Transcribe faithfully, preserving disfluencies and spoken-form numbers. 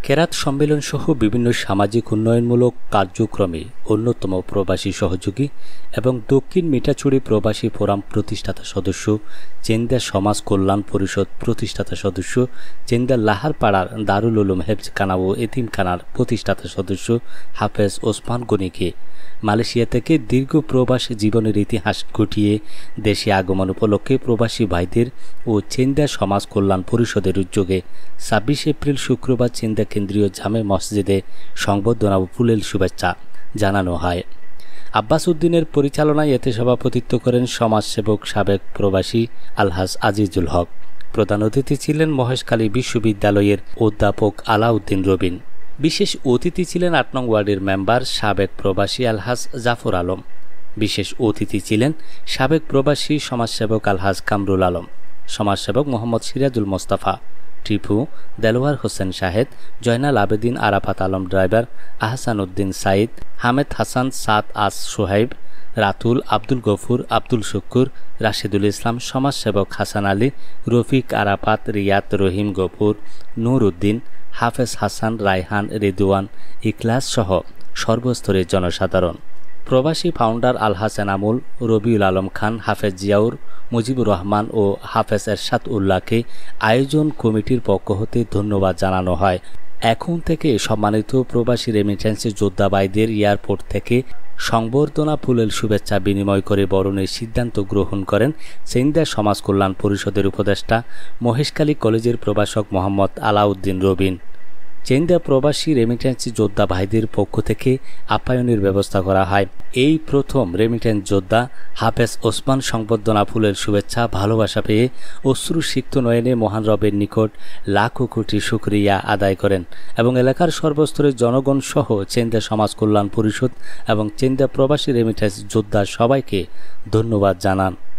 কেরাত সম্মেলন সহ বিভিন্ন সামাজিক উন্নয়নমূলক কার্যক্রমে অন্যতম প্রবাসী সহযোগী এবং দক্ষিণ মিঠাচুড়ি প্রবাসী ফোরাম প্রতিষ্ঠাতা সদস্য, চেন্দা সমাজ কল্যাণ পরিষদ প্রতিষ্ঠাতা সদস্য, চেন্দা লাহারপাড়ার দারুল উলুম হেফজখানা ও এতিমখানার প্রতিষ্ঠাতা সদস্য হাফেজ ওসমান গনিকে মালয়েশিয়া থেকে দীর্ঘ প্রবাস জীবনের ইতিহাস ঘটিয়ে দেশে আগমন উপলক্ষে প্রবাসী ভাইদের ও চেন্দা সমাজ কল্যাণ পরিষদের উদ্যোগে ছাব্বিশ এপ্রিল শুক্রবার চেন্দা কেন্দ্রীয় জামে মসজিদে সংবর্ধনা ও ফুলেল শুভেচ্ছা জানানো হয়। আব্বাস উদ্দিনের পরিচালনায় এতে সভাপতিত্ব করেন সমাজসেবক সাবেক প্রবাসী আলহাজ আজিজুল হক। প্রধান অতিথি ছিলেন মহেশখালী বিশ্ববিদ্যালয়ের অধ্যাপক আলাউদ্দিন রবিন। বিশেষ অতিথি ছিলেন আট নং ওয়ার্ডের মেম্বার সাবেক প্রবাসী আলহাজ জাফর আলম। বিশেষ অতিথি ছিলেন সাবেক প্রবাসী সমাজসেবক আলহাজ কামরুল আলম, সমাজসেবক মোহাম্মদ সিরাজুল মোস্তফা, টিপু, দেলোয়ার হোসেন শাহেদ, জয়নাল আবেদিন, আরাফাত আলম ড্রাইভার, আহসান উদ্দিন সাইদ, হামেদ হাসান, সাদ আস সোহাইব, রাতুল, আব্দুল গফুর, আব্দুল শুক্কুর, রাশেদুল ইসলাম, সমাজসেবক হাসান আলী, রফিক, আরাফাত, রিয়াদ, রহিম, গফুর, নূর উদ্দিন, হাফেজ হাসান, রায়হান, রেদুয়ান, ইখলাস সহ সর্বস্তরের জনসাধারণ। প্রবাসী ফাউন্ডার আলহাজ এনামুল, রবিউল আলম খান, হাফেজ জিয়াউর, মুজিবুর রহমান ও হাফেজ এরশাদ উল্লাহকে আয়োজন কমিটির পক্ষ হতে ধন্যবাদ জানানো হয়। এখন থেকে সম্মানিত প্রবাসী রেমিটেন্সি যোদ্ধা ভাইদের এয়ারপোর্ট থেকে সংবর্ধনা ফুলেল শুভেচ্ছা বিনিময় করে বরণের সিদ্ধান্ত গ্রহণ করেন চেন্দা সমাজ কল্যাণ পরিষদের উপদেষ্টা মহেশখালী কলেজের প্রভাষক মোহাম্মদ আলাউদ্দিন রবিন। চেন্দা প্রবাসী রেমিটেন্সি যোদ্ধা ভাইদের পক্ষ থেকে আপ্যায়নের ব্যবস্থা করা হয়। এই প্রথম রেমিটেন্স যোদ্ধা হাফেজ ওসমান সংবর্ধনা ফুলের শুভেচ্ছা ভালোবাসা পেয়ে অশ্রু সিক্ত নয়নে মহান রবের নিকট লাখো কোটি শুকরিয়া আদায় করেন এবং এলাকার সর্বস্তরের জনগণ সহ চেন্দা সমাজ কল্যাণ পরিষদ এবং চেন্দা প্রবাসী রেমিটেন্স যোদ্ধা সবাইকে ধন্যবাদ জানান।